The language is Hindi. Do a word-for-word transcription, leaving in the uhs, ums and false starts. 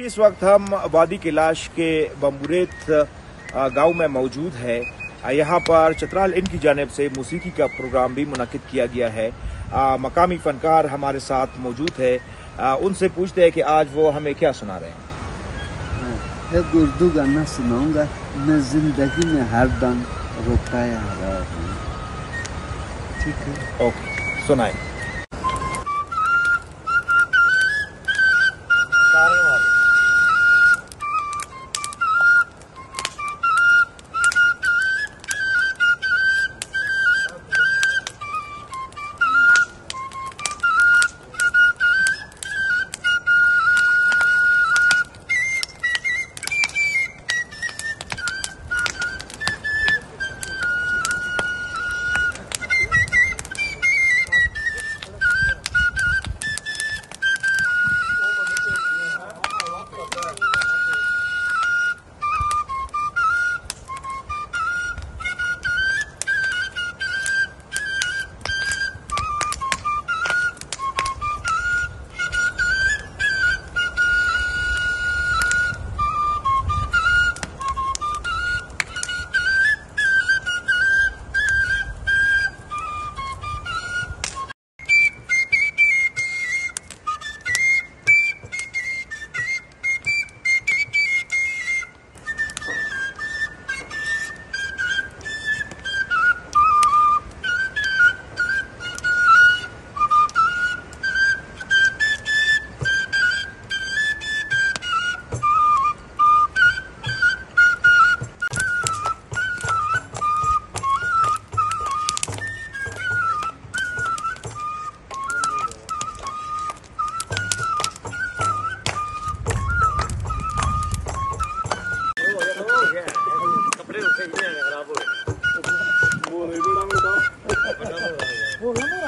जी, इस वक्त हम वादी कैलाश के बम्बुरेत गांव में मौजूद है। यहाँ पर चित्राल इन की जानिब से मौसीकी का प्रोग्राम भी मुनक्किद किया गया है। आ, मकामी फनकार हमारे साथ मौजूद है। आ, उनसे पूछते हैं कि आज वो हमें क्या सुना रहे हैं। एक उर्दू गाना सुनाऊंगा। मैं जिंदगी में हर दम रुपया हरा हूँ। ठीक है, ओके, सुनाए। खराब हो गया।